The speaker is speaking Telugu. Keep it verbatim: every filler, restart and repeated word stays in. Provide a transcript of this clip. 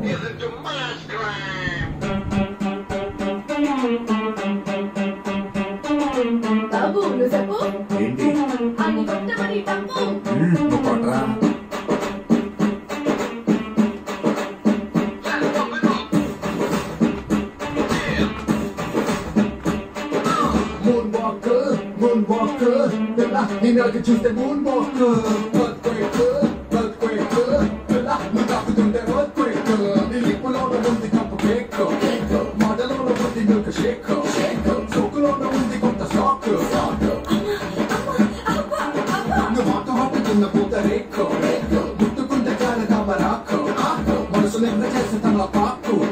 isn't a mass crime. బాబు నువ్వు చెప్పు ఏంటి అన్ని కొట్టమని తప్పు నువ్వు కొట్రా Moonwalker, moonwalker, bella, ninalga chuste moonwalker. Earthquaker, earthquaker, bella, nungaputunde earthquaker. Nilipulona undi kampu cake, cake. Madalona undi milk shake, shake. Sokulona undi konta shock, shock. Numato happitunna puta reko, reko. Muttukunde kana damarako, ako. Manasu nimna chese tana paku.